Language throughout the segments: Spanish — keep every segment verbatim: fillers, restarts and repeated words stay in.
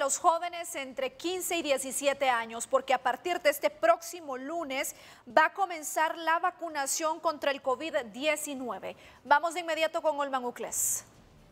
los jóvenes entre quince y diecisiete años, porque a partir de este próximo lunes va a comenzar la vacunación contra el COVID diecinueve. Vamos de inmediato con Olman Ucles.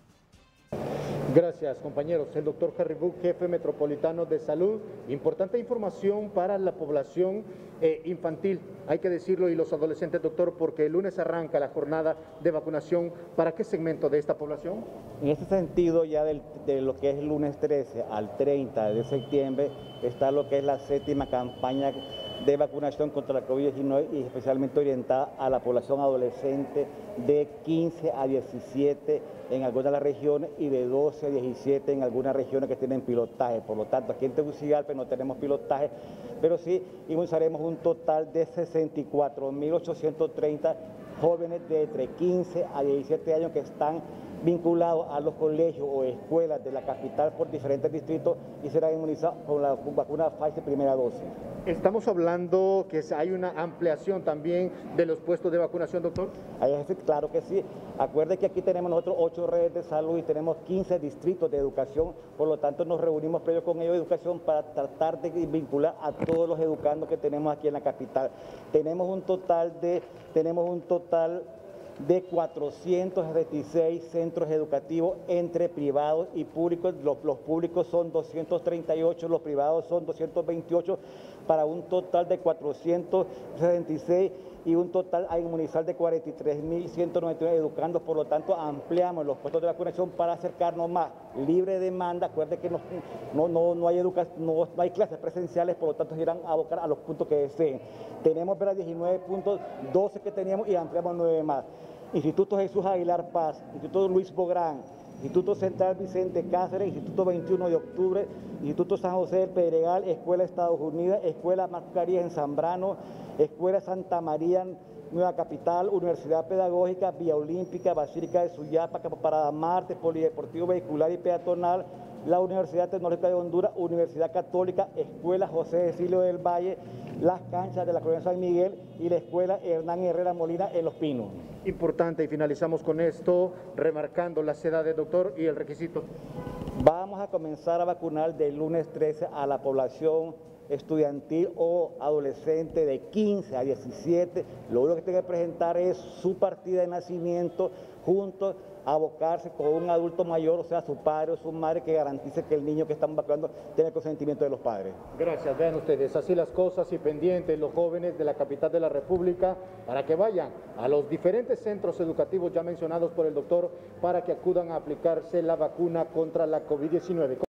Gracias, compañeros. El doctor Harry Buck, jefe metropolitano de salud. Importante información para la población eh, infantil, hay que decirlo, y los adolescentes, doctor, porque el lunes arranca la jornada de vacunación. ¿Para qué segmento de esta población? En este sentido, ya del, de lo que es el lunes trece al treinta de septiembre, está lo que es la séptima campaña de vacunación contra la COVID diecinueve y especialmente orientada a la población adolescente de quince a diecisiete en algunas de las regiones y de doce a diecisiete en algunas regiones que tienen pilotaje. Por lo tanto, aquí en Tegucigalpa no tenemos pilotaje, pero sí inmunizaremos un total de sesenta y cuatro mil ochocientos treinta jóvenes de entre quince a diecisiete años que están vinculados a los colegios o escuelas de la capital por diferentes distritos y serán inmunizados con la vacuna Pfizer primera dosis. Estamos hablando que hay una ampliación también de los puestos de vacunación, doctor. Claro que sí. Acuerde que aquí tenemos nosotros ocho redes de salud y tenemos quince distritos de educación, por lo tanto nos reunimos previo con ellos de educación para tratar de vincular a todos los educandos que tenemos aquí en la capital. Tenemos un total de, tenemos un total de cuatrocientos veintiséis centros educativos entre privados y públicos. Los, los públicos son doscientos treinta y ocho, los privados son doscientos veintiocho, para un total de cuatrocientos sesenta y seis y un total a inmunizar de cuarenta y tres mil ciento noventa y nueve educandos. Por lo tanto, ampliamos los puestos de vacunación para acercarnos más. Libre demanda, acuérdense que no, no, no, no, hay educa, no, no hay clases presenciales, por lo tanto se irán a abocar a los puntos que deseen. Tenemos ¿verdad? diecinueve puntos, doce que teníamos y ampliamos nueve más. Instituto Jesús Aguilar Paz, Instituto Luis Bográn, Instituto Central Vicente Cáceres, Instituto veintiuno de octubre, Instituto San José del Pedregal, Escuela Estados Unidos, Escuela Mascarillas en Zambrano, Escuela Santa María Nueva Capital, Universidad Pedagógica, Vía Olímpica, Basílica de Suyapa, Parada Marte, Polideportivo Vehicular y Peatonal, la Universidad Tecnológica de Honduras, Universidad Católica, Escuela José Cecilio del Valle, las canchas de la Colonia San Miguel y la Escuela Hernán Herrera Molina en Los Pinos. Importante, y finalizamos con esto, remarcando las edades, doctor, y el requisito. Vamos a comenzar a vacunar del lunes trece a la población estudiantil o adolescente de quince a diecisiete. Lo único que tiene que presentar es su partida de nacimiento junto a abocarse con un adulto mayor, o sea, su padre o su madre, que garantice que el niño que están vacunando tiene el consentimiento de los padres. Gracias, vean ustedes, así las cosas, y pendientes los jóvenes de la capital de la República para que vayan a los diferentes centros educativos ya mencionados por el doctor para que acudan a aplicarse la vacuna contra la COVID diecinueve.